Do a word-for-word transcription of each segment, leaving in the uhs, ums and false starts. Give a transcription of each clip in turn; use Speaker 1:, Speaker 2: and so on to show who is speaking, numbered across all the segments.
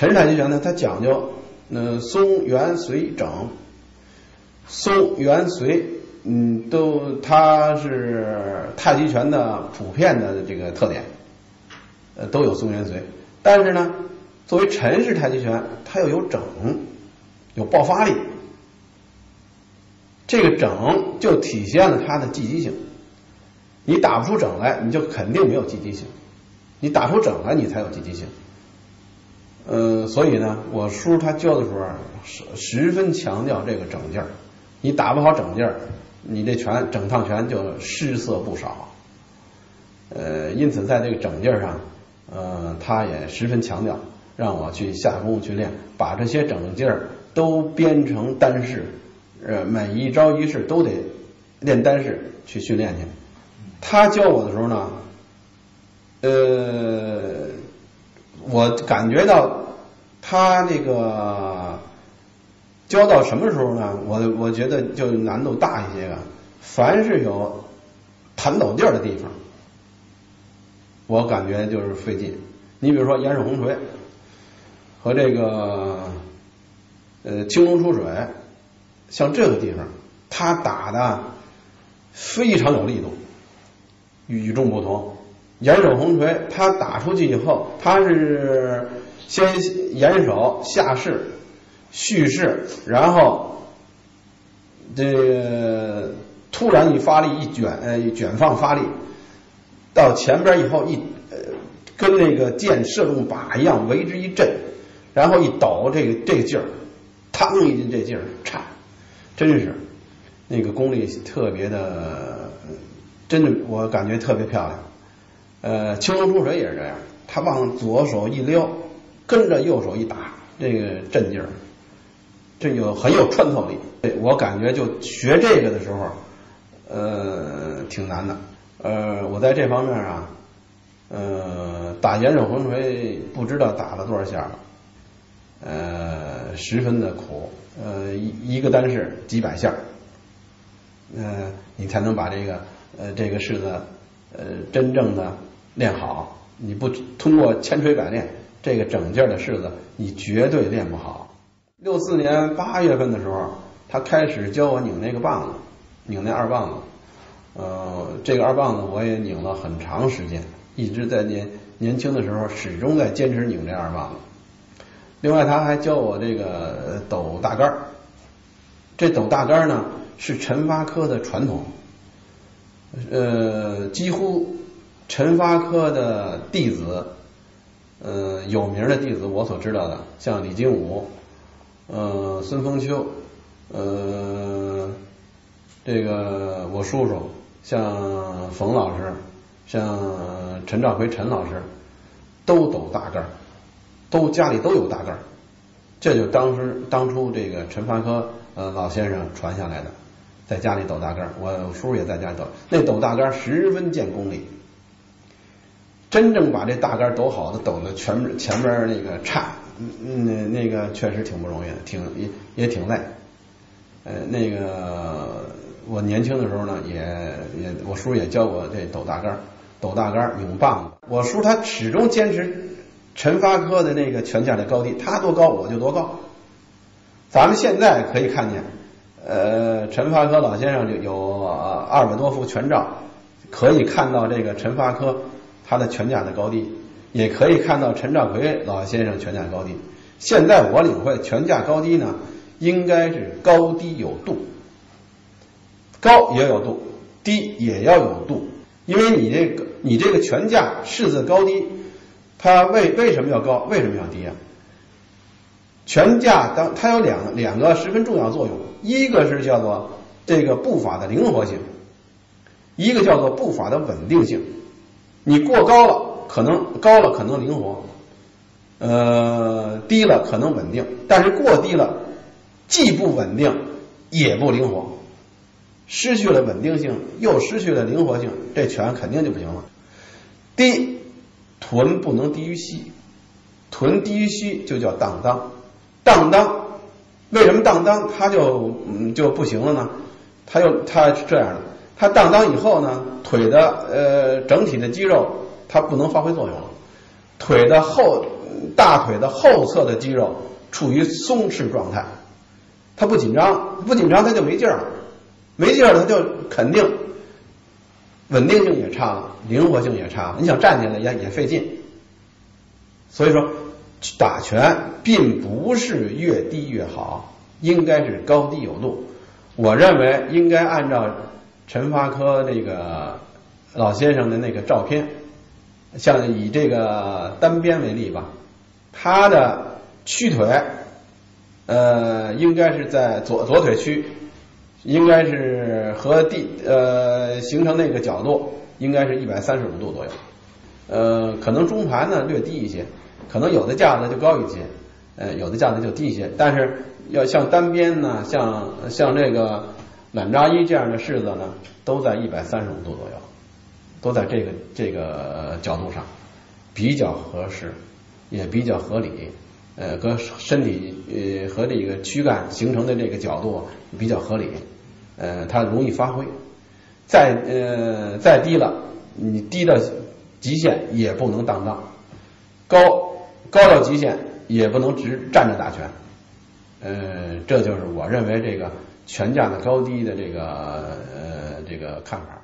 Speaker 1: 陈氏太极拳呢，它讲究呃松圆随整，松圆随，嗯，都它是太极拳的普遍的这个特点，呃，都有松圆随。但是呢，作为陈氏太极拳，它又有整，有爆发力。这个整就体现了它的积极性。你打不出整来，你就肯定没有积极性；你打出整来，你才有积极性。呃，所以呢，我叔他教的时候十十分强调这个整劲儿。你打不好整劲儿，你这拳整趟拳就失色不少。呃，因此在这个整劲儿上，呃，他也十分强调，让我去下功夫去练，把这些整劲儿都编成单式，呃，每一招一式都得练单式去训练去。他教我的时候呢，呃，我感觉到他这个教到什么时候呢？我我觉得就难度大一些个。凡是有弹抖地儿的地方，我感觉就是费劲。你比如说延手红锤和这个呃青龙出水，像这个地方，他打的非常有力度。与众不同，延手红锤，他打出去以后，他是先延手下势、蓄势，然后这个突然一发力，一卷，呃，一卷放发力到前边以后一，呃，跟那个箭射中靶一样，为之一震，然后一抖，这个这个劲儿，嘡一进这劲儿颤，真是那个功力特别的。真的，我感觉特别漂亮。呃，青龙出水也是这样，他往左手一撩，跟着右手一打，这个震劲儿，这有很有穿透力。我感觉就学这个的时候，呃，挺难的。呃，我在这方面啊，呃，打延手红锤不知道打了多少下了，呃，十分的苦。呃，一一个单式几百下，呃，你才能把这个。呃，这个式子，呃，真正的练好，你不通过千锤百炼，这个整件的式子，你绝对练不好。六四年八月份的时候，他开始教我拧那个棒子，拧那二棒子。呃，这个二棒子我也拧了很长时间，一直在年年轻的时候始终在坚持拧这二棒子。另外，他还教我这个抖大杆。这抖大杆呢，是陈发科的传统。呃，几乎陈发科的弟子，呃，有名的弟子，我所知道的，像李金武，呃，孙风秋，呃，这个我叔叔，像冯老师，像陈兆奎陈老师，都抖大杆，都家里都有大杆，这就当时当初这个陈发科呃老先生传下来的。在家里抖大杆，我叔也在家里抖。那抖大杆十分见功力，真正把这大杆抖好的，抖的全前边那个颤，嗯，那个确实挺不容易的，挺也也挺累。呃，那个我年轻的时候呢，也也我叔也教我这抖大杆、抖大杆、拧棒子。我叔他始终坚持陈发科的那个拳架的高低，他多高我就多高。咱们现在可以看见。呃，陈发科老先生就有二百多幅拳照，可以看到这个陈发科他的拳架的高低，也可以看到陈兆奎老先生拳架高低。现在我领会拳架高低呢，应该是高低有度，高也有度，低也要有度，因为你这个你这个拳架式子高低，它为为什么要高，为什么要低啊？拳架当它有两两个十分重要作用，一个是叫做这个步法的灵活性，一个叫做步法的稳定性。你过高了可能高了可能灵活，呃低了可能稳定，但是过低了既不稳定也不灵活，失去了稳定性又失去了灵活性，这拳肯定就不行了。低，臀不能低于膝，臀低于膝就叫荡当。荡当，为什么荡当它就嗯就不行了呢？它又它是这样的，它荡当以后呢，腿的呃整体的肌肉它不能发挥作用了，腿的后大腿的后侧的肌肉处于松弛状态，他不紧张，不紧张他就没劲儿了，没劲儿了他就肯定稳定性也差了，灵活性也差了，你想站起来也也费劲。所以说打拳并不是越低越好，应该是高低有度。我认为应该按照陈发科那个老先生的那个照片，像以这个单边为例吧，他的屈腿呃应该是在左左腿屈，应该是和地呃形成那个角度应该是一百三十五度左右，呃可能中盘呢略低一些，可能有的架子就高一些，呃有的架子就低一些，但是要像单边呢，像像这个懒扎一这样的式子呢，都在一百三十五度左右，都在这个这个角度上，比较合适，也比较合理，呃，和身体呃和这个躯干形成的这个角度比较合理，呃，它容易发挥。再呃再低了，你低到极限也不能当当，高高到极限也不能直站着打拳。呃，这就是我认为这个拳架的高低的这个呃这个看法。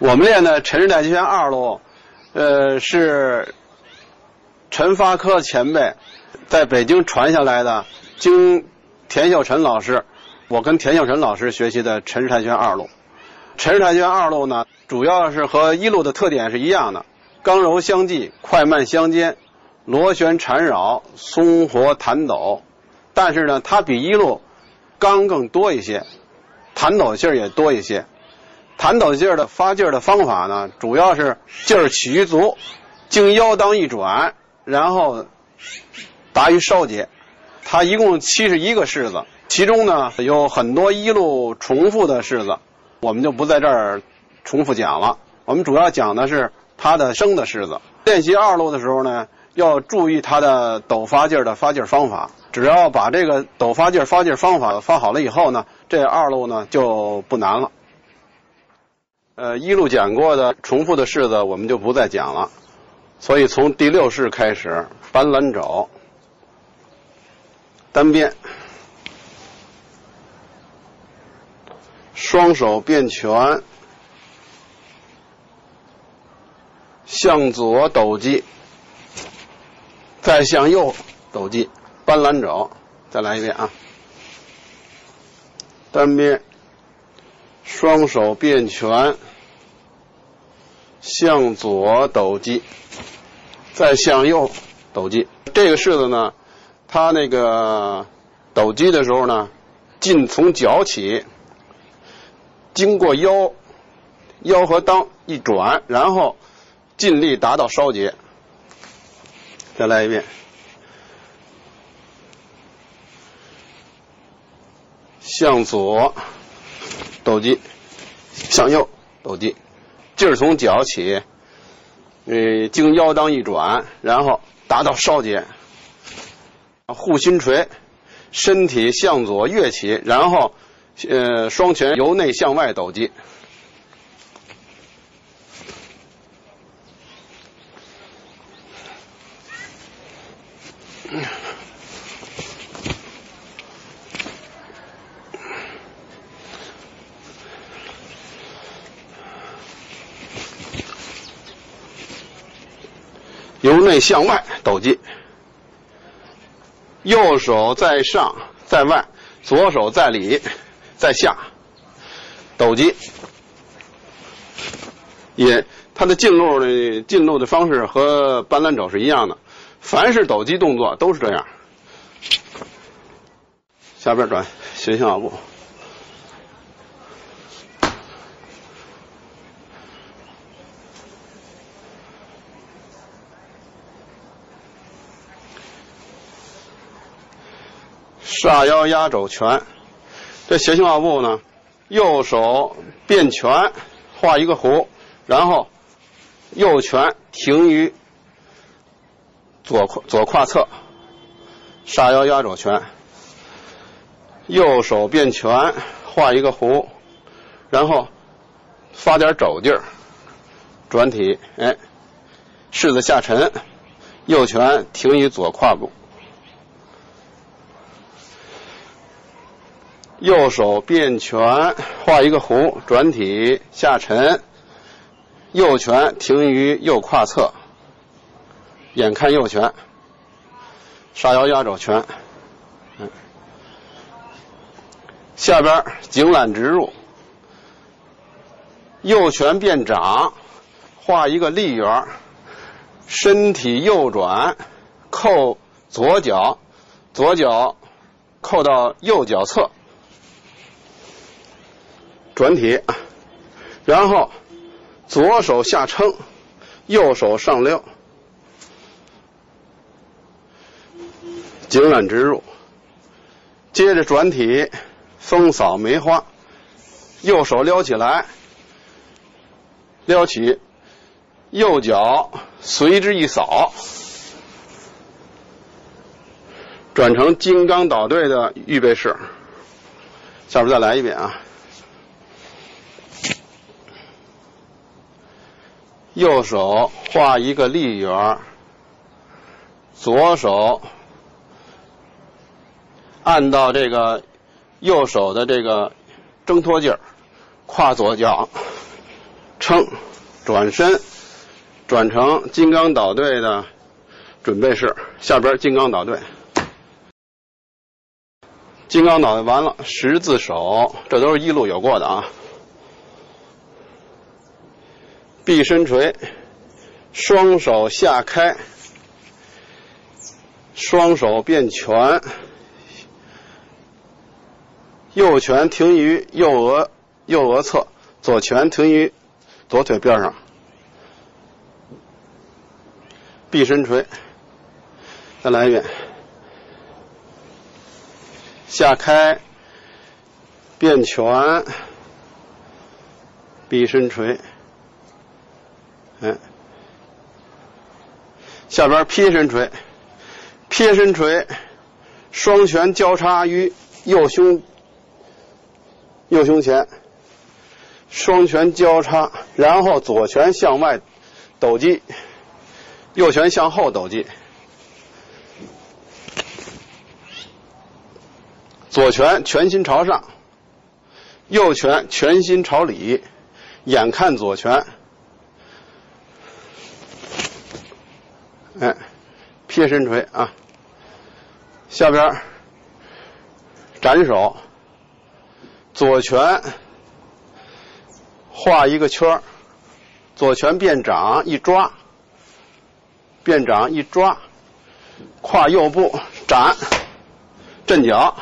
Speaker 2: 我们练的陈氏太极拳二路，呃，是陈发科前辈在北京传下来的，经田秀臣老师，我跟田秀臣老师学习的陈氏太极拳二路。陈氏太极拳二路呢，主要是和一路的特点是一样的，刚柔相济，快慢相间，螺旋缠绕，松活弹抖。但是呢，它比一路刚更多一些，弹抖劲儿也多一些。弹抖劲儿的发劲儿的方法呢，主要是劲儿起于足，经腰当一转，然后达于梢节。它一共七十一个式子，其中呢有很多一路重复的式子，我们就不在这儿重复讲了。我们主要讲的是它的生的式子。练习二路的时候呢，要注意它的抖发劲儿的发劲儿方法。只要把这个抖发劲儿发劲儿方法发好了以后呢，这二路呢就不难了。呃，一路讲过的重复的式子我们就不再讲了，所以从第六式开始，搬拦肘，单边，双手变拳，向左抖击，再向右抖击，搬拦肘。再来一遍啊，单边，双手变拳，向左抖击，再向右抖击。这个式子呢，它那个抖击的时候呢，劲从脚起，经过腰，腰和裆一转，然后尽力达到梢节。再来一遍，向左抖击，向右抖击，劲儿从脚起，呃，经腰裆一转，然后达到梢节。护心锤，身体向左跃起，然后呃双拳由内向外抖击。由内向外抖击，右手在上在外，左手在里在下抖击。也它的进路的进路的方式和搬拦肘是一样的，凡是抖击动作都是这样。下边转斜向步，煞腰压肘拳。这斜行画步呢，右手变拳画一个弧，然后右拳停于左左胯侧，煞腰压肘拳。右手变拳画一个弧，然后发点肘劲儿，转体，哎，式子下沉，右拳停于左胯部。右手变拳画一个弧，转体下沉，右拳停于右胯侧，眼看右拳，煞腰压肘拳。嗯，下边颈揽直入，右拳变掌，画一个立圆，身体右转，扣左脚，左脚扣到右脚侧，转体，然后左手下撑，右手上撩，颈揽直入。接着转体，风扫梅花，右手撩起来，撩起，右脚随之一扫，转成金刚捣队的预备式。下边再来一遍啊。右手画一个立圆，左手按到这个右手的这个挣脱劲儿，跨左脚， 撑，转身，转成金刚捣队的准备式。下边金刚捣队，金刚捣队完了，十字手，这都是一路有过的啊。臂身锤，双手下开，双手变拳，右拳停于右额右额侧，左拳停于左腿边上。臂身锤，再来一遍，下开，变拳，臂身锤。嗯，下边劈身锤，劈身锤，双拳交叉于右胸右胸前，双拳交叉，然后左拳向外抖击，右拳向后抖击，左拳拳心朝上，右拳拳心朝里，眼看左拳。哎，劈身锤啊！下边斩手，左拳画一个圈，左拳变掌一抓，变掌一抓，跨右步斩，震脚，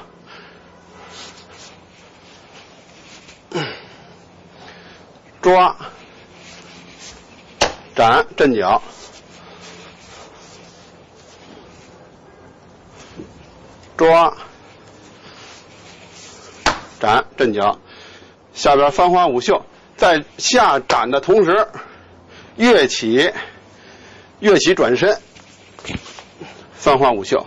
Speaker 2: 抓，斩，震脚。抓，斩，震脚，下边翻花舞袖，在下斩的同时，跃起，跃起转身，翻花舞袖，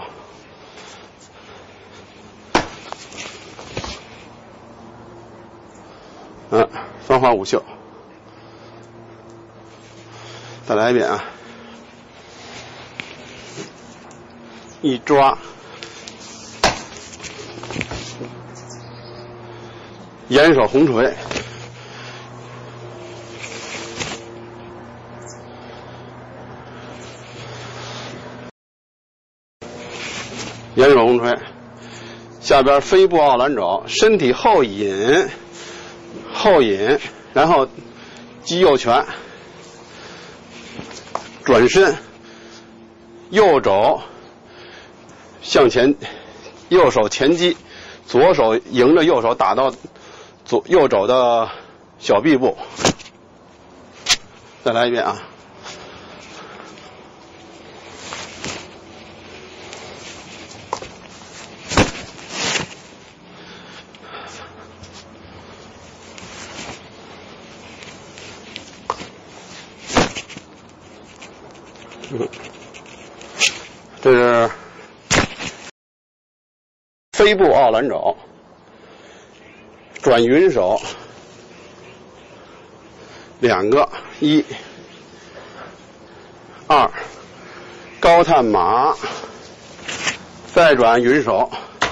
Speaker 2: 嗯，翻花舞袖，再来一遍啊，一抓。眼手红锤，眼手红锤，下边飞步奥兰肘，身体后引，后引，然后击右拳，转身，右肘向前，右手前击，左手迎着右手打到左右肘的小臂部，再来一遍啊！嗯，这是飞步奥兰肘。转云手，两个，一、二，高探马，再转云手，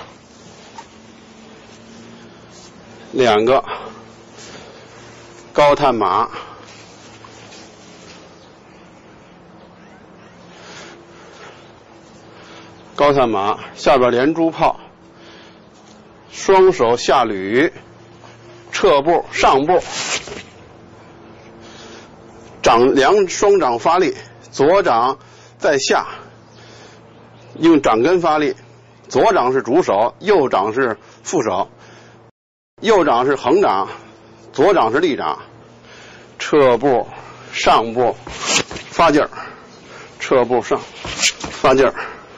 Speaker 2: 两个，高探马，高探马，下边连珠炮，双手下捋。侧步上步，掌两双掌发力，左掌在下，用掌根发力，左掌是主手，右掌是副手，右掌是横掌，左掌是立掌，侧步上步发劲儿，侧步上发劲儿，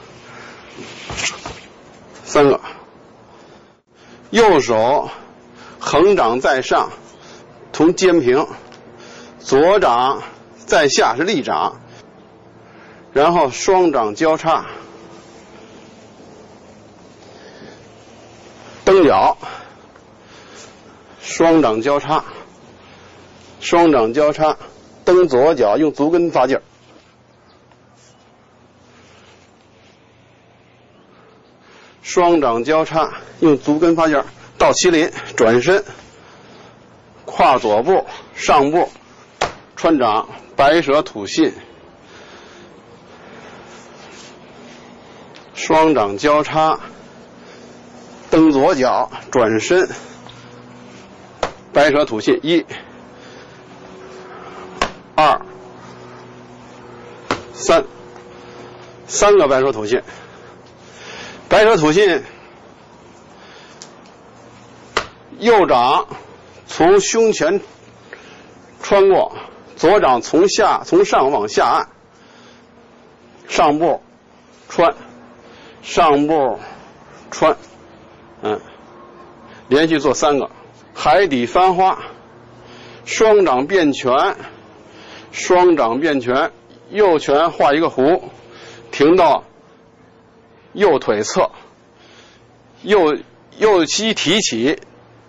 Speaker 2: 三个，右手横掌在上，同肩平，左掌在下是立掌，然后双掌交叉，蹬脚，双掌交叉，双掌交叉，蹬左脚，用足跟发劲儿，双掌交叉，用足跟发劲儿。倒麒麟，转身，跨左步上步， 穿掌白蛇吐信，双掌交叉，蹬左脚转身，白蛇吐信，一、二、三，三个白蛇吐信。白蛇吐信，右掌从胸前穿过，左掌从下从上往下按，上步穿，上步穿，嗯，连续做三个。海底翻花，双掌变拳，双掌变拳，右拳画一个弧，停到右腿侧，右右膝提起，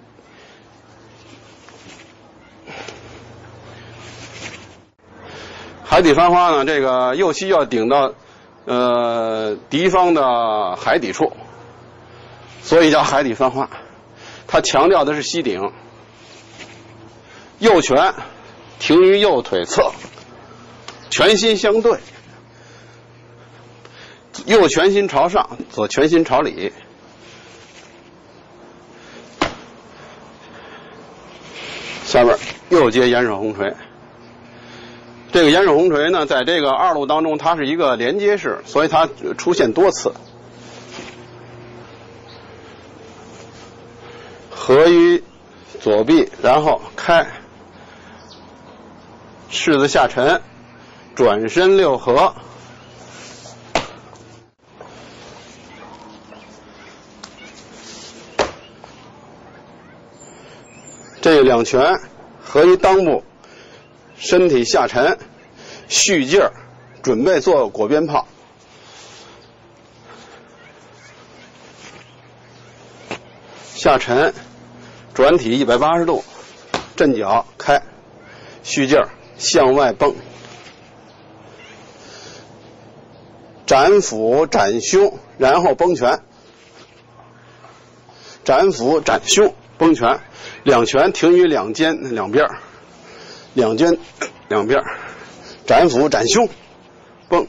Speaker 2: 海底翻花呢，这个右膝要顶到呃敌方的海底处，所以叫海底翻花。它强调的是膝顶，右拳停于右腿侧，拳心相对，右拳心朝上，左拳心朝里。下边右接岩手红锤。这个岩手红锤呢，在这个二路当中，它是一个连接式，所以它出现多次。合于左臂，然后开，式子下沉，转身六合。这两拳合于裆部，身体下沉，蓄劲儿，准备做裹鞭炮。下沉，转体一百八十度，震脚开，蓄劲儿，向外蹦。斩腹斩胸，然后崩拳。斩腹斩胸，崩拳，两拳停于两肩两边，两肩两边，斩腹斩胸，崩。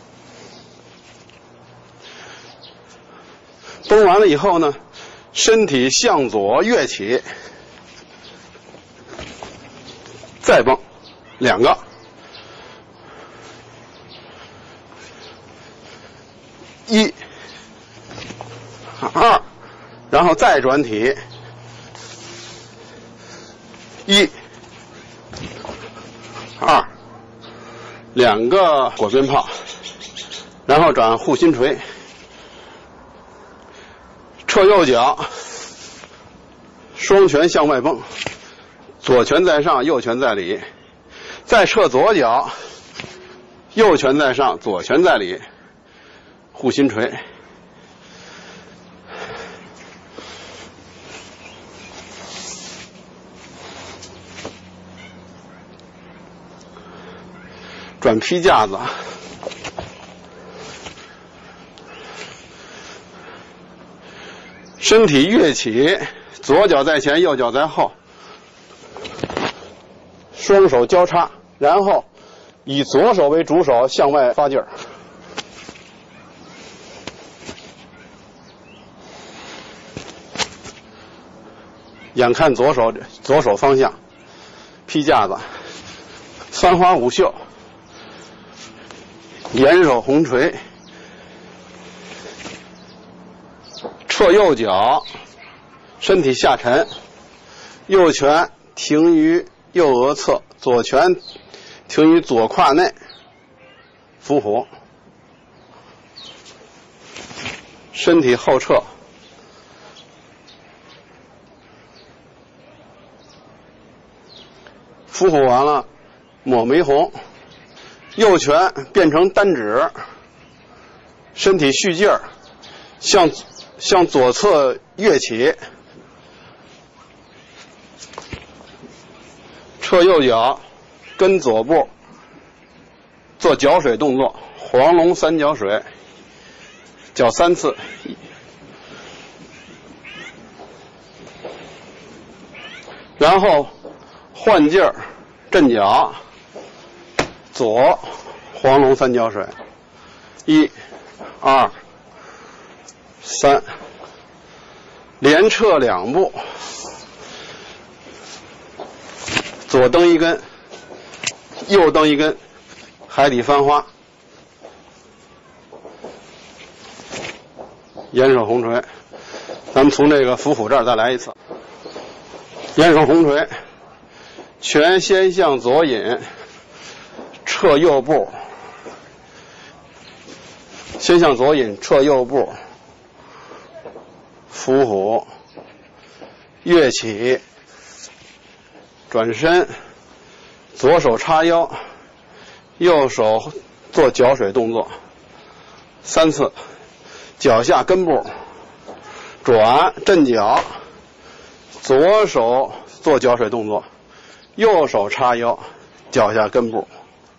Speaker 2: 崩完了以后呢，身体向左跃起，再蹦两个，一、二，然后再转体，一、二，两个裹鞭炮，然后转护心锤，撤右脚，双拳向外蹦，左拳在上，右拳在里，再撤左脚，右拳在上，左拳在里，护心锤。转劈架子，身体跃起，左脚在前，右脚在后，双手交叉，然后以左手为主手向外发劲儿。眼看左手左手方向，劈架子，翻花五袖，岩手红锤，撤右脚，身体下沉，右拳停于右额侧，左拳停于左胯内，伏虎，身体后撤，伏虎完了，抹眉红，右拳变成单指，身体蓄劲儿，向向左侧跃起，撤右脚，跟左步做脚水动作，黄龙三角水，脚三次，然后换劲儿，震脚， 左黄龙三角水，一、二、三，连撤两步，左蹬一根，右蹬一根，海底翻花，岩手红锤。咱们从这个伏虎这儿再来一次，岩手红锤，拳先向左引，撤右步，先向左引，撤右步，伏虎，跃起，转身，左手叉腰，右手做脚水动作，三次，脚下跟步，转震脚，左手做脚水动作，右手叉腰，脚下跟步，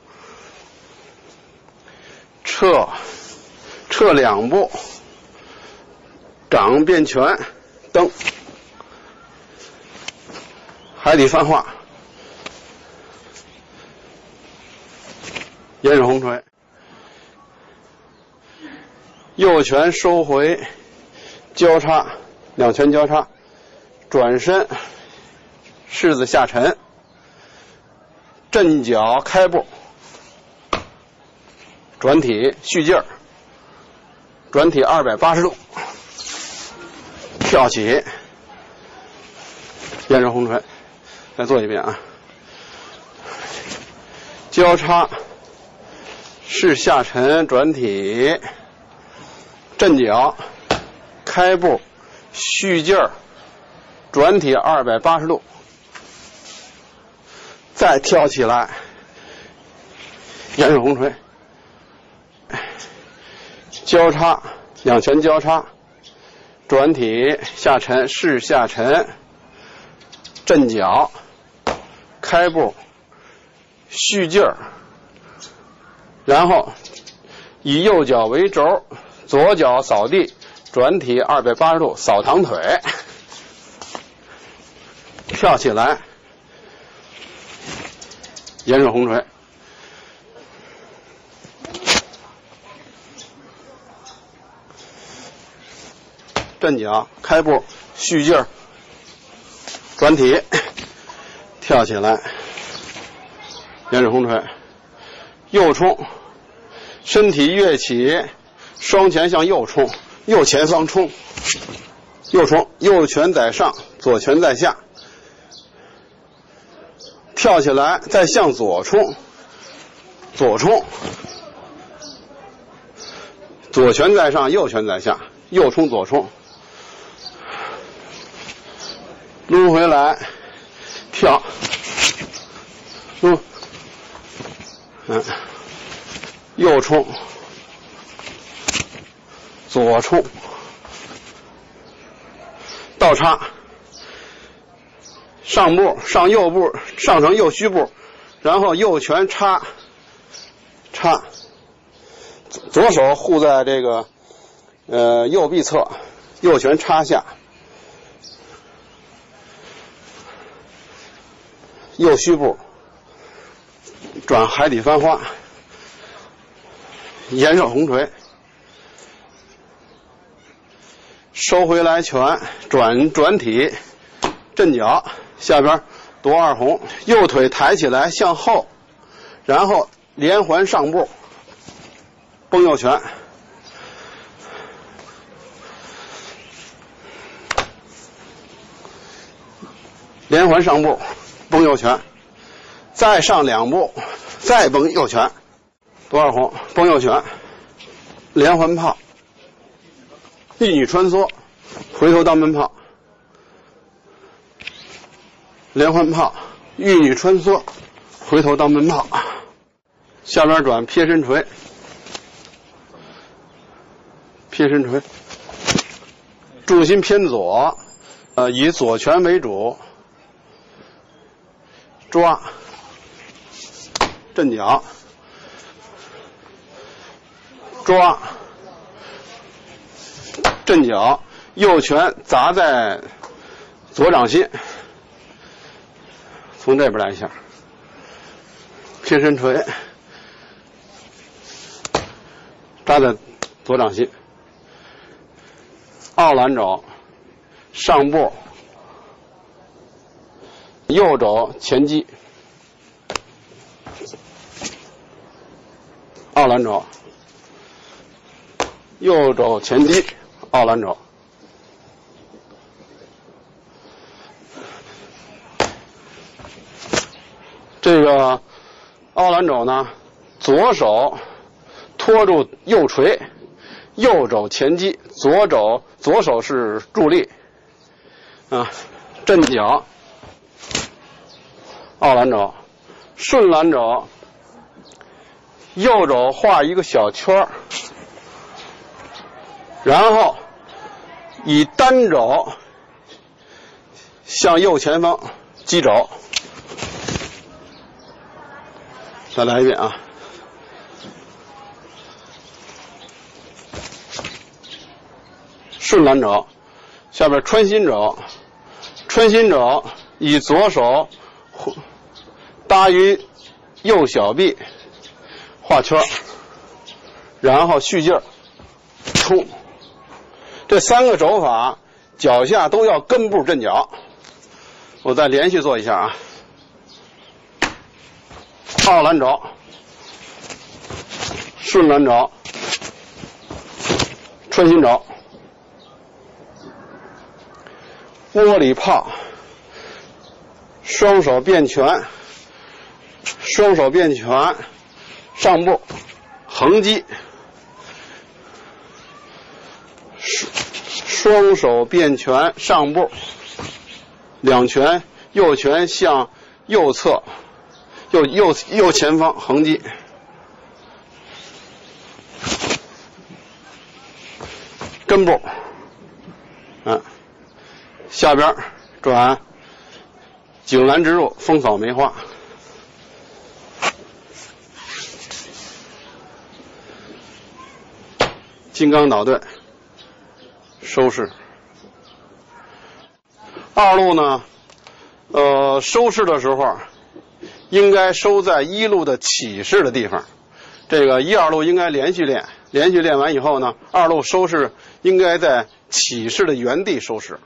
Speaker 2: 撤，撤两步，掌变拳，蹬，海底翻花，岩手红锤，右拳收回，交叉，两拳交叉，转身，柿子下沉，震脚开步，转体续劲儿，转体二百八十度，跳起，岩手红锤，再做一遍啊，交叉，是下沉转体，震脚，开步，续劲儿，转体二百八十度，再跳起来，岩手红锤，交叉，两拳交叉，转体下沉，是下沉，震脚，开步，续劲儿，然后以右脚为轴，左脚扫地，转体二百八十度，扫堂腿，跳起来，岩手红锤，震脚，开步，续劲儿，转体，跳起来，岩手红锤，右冲，身体跃起，双拳向右冲，右前方冲，右冲，右拳在上，左拳在下，跳起来，再向左冲，左冲，左拳在上，右拳在下，右冲左冲，撸回来，跳，撸，嗯，右冲，左冲，倒插，上步，上右步，上成右虚步，然后右拳插，插，左手护在这个呃右臂侧，右拳插下，右虚步，转海底翻花，岩手红锤，收回来拳，转转体，震脚，下边夺二红，右腿抬起来向后，然后连环上步，崩右拳，连环上步，崩右拳，再上两步，再崩右拳，夺二红，崩右拳，连环炮，一女穿梭，回头当门炮，连环炮，玉女穿梭，回头当门炮，下边转撇身锤，撇身锤，重心偏左，呃，以左拳为主，抓，震脚，抓，震脚，右拳砸在左掌心，从这边来一下，撇身锤， 搭在左掌心，二兰肘上步，右肘前击，二兰肘，右肘前击，二兰肘。这个奥兰肘呢，左手托住右垂，右肘前击，左肘左手是助力，啊，震脚，奥兰肘，顺兰肘，右肘画一个小圈，然后以单肘向右前方击肘。再来一遍啊！顺兰肘，下边穿心肘，穿心肘以左手搭于右小臂，画圈，然后蓄劲儿冲。这三个肘法，脚下都要跟步震脚。我再连续做一下啊！奥兰肘，顺兰肘，穿心肘，窝里炮，双手变拳，双手变拳，上步，横击，双手变拳，上步，两拳，右拳向右侧。右右右前方横击，跟步，嗯，下边转井栏直入，风扫梅花，金刚捣队，收势。二路呢，呃，收势的时候。应该收在一路的起势的地方，这个一二路应该连续练，连续练完以后呢，二路收势应该在起势的原地收势。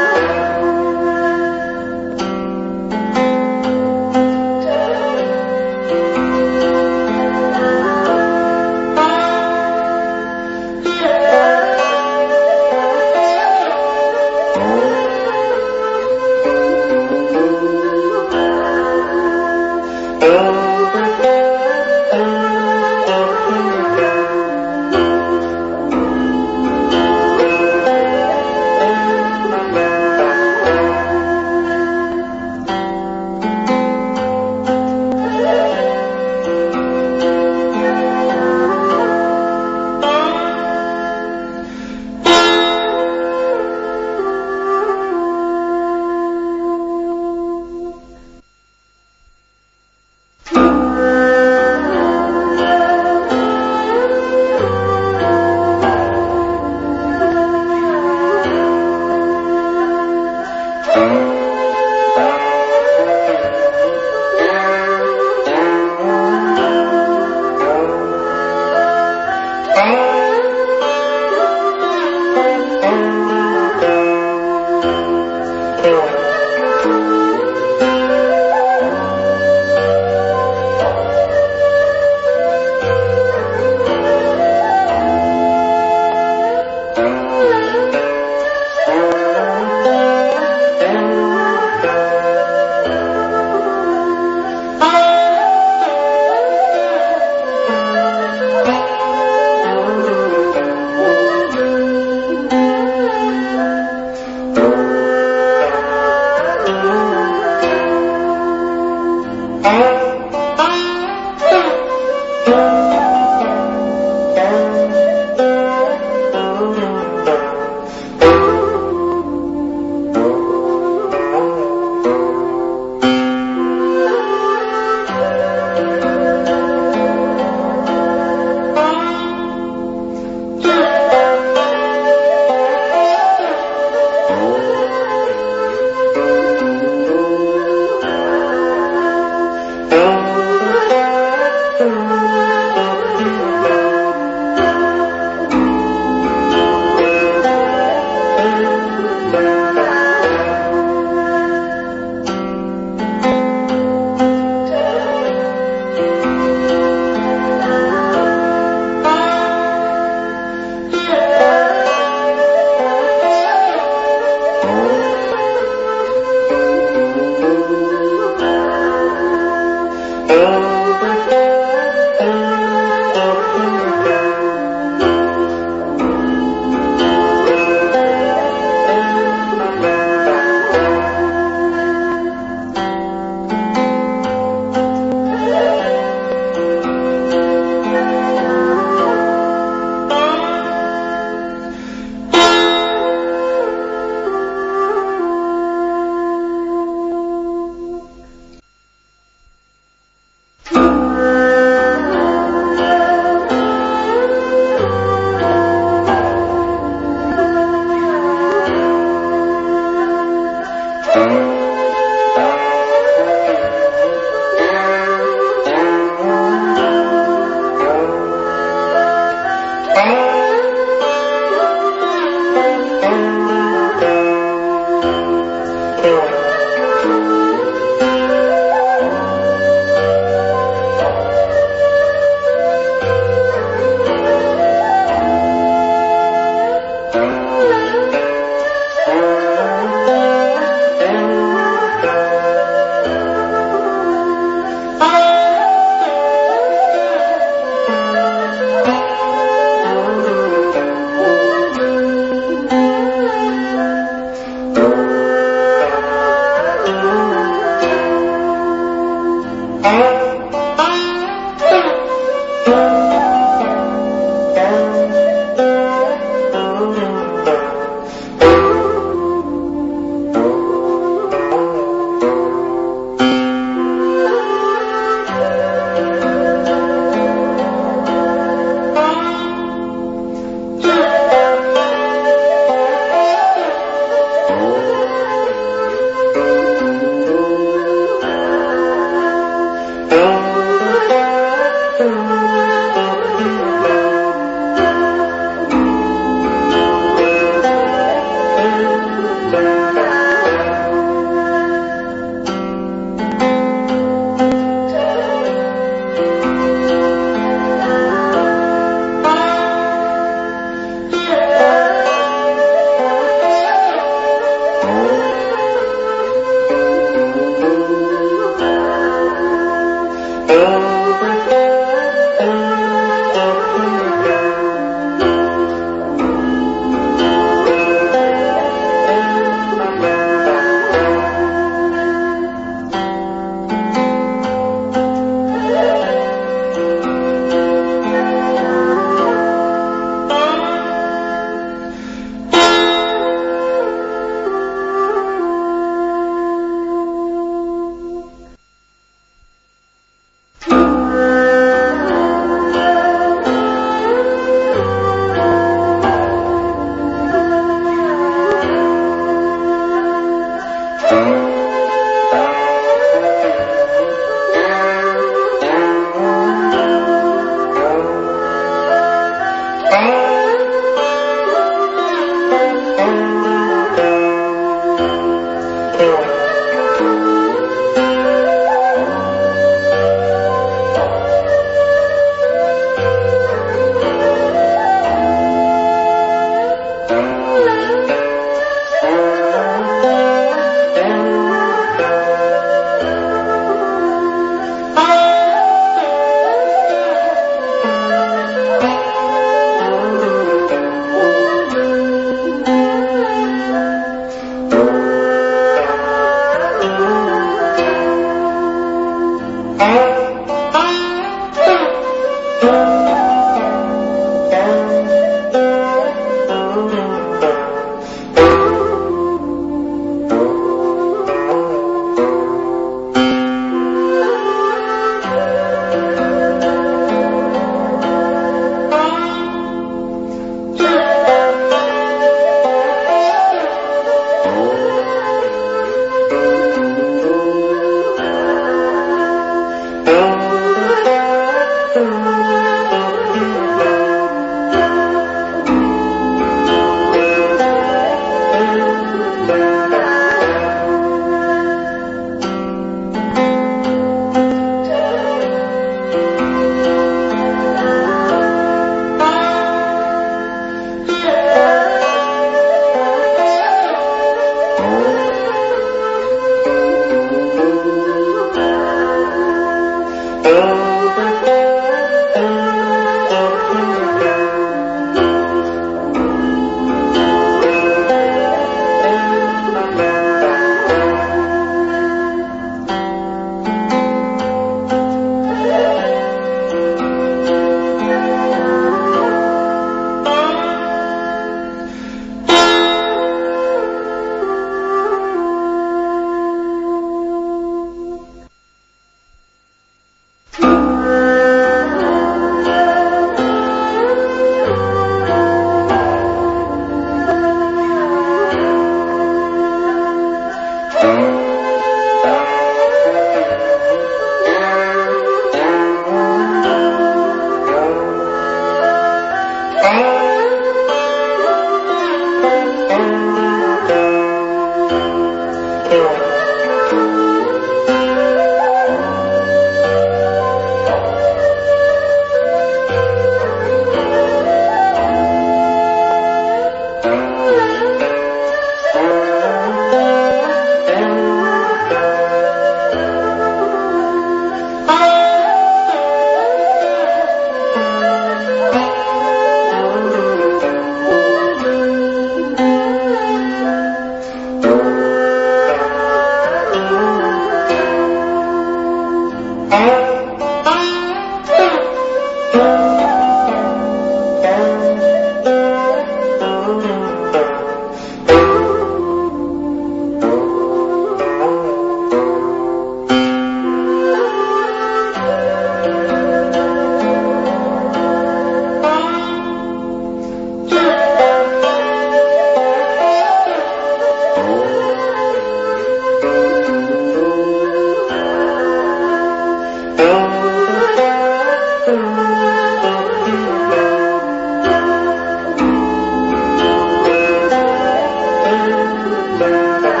Speaker 3: Thank you.